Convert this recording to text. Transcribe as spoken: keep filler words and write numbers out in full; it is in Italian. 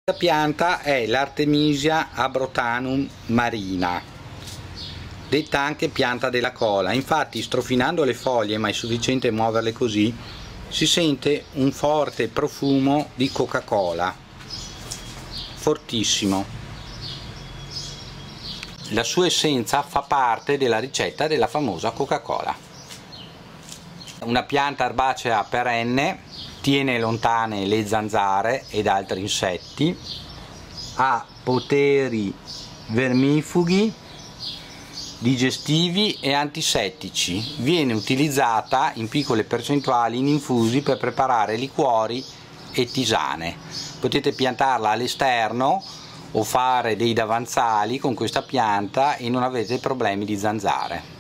Questa pianta è l'Artemisia abrotanum marina, detta anche pianta della cola. Infatti, strofinando le foglie, ma è sufficiente muoverle così, si sente un forte profumo di Coca-Cola, fortissimo. La sua essenza fa parte della ricetta della famosa Coca-Cola. Una pianta erbacea perenne, tiene lontane le zanzare ed altri insetti, ha poteri vermifughi, digestivi e antisettici. Viene utilizzata in piccole percentuali in infusi per preparare liquori e tisane. Potete piantarla all'esterno o fare dei davanzali con questa pianta e non avete problemi di zanzare.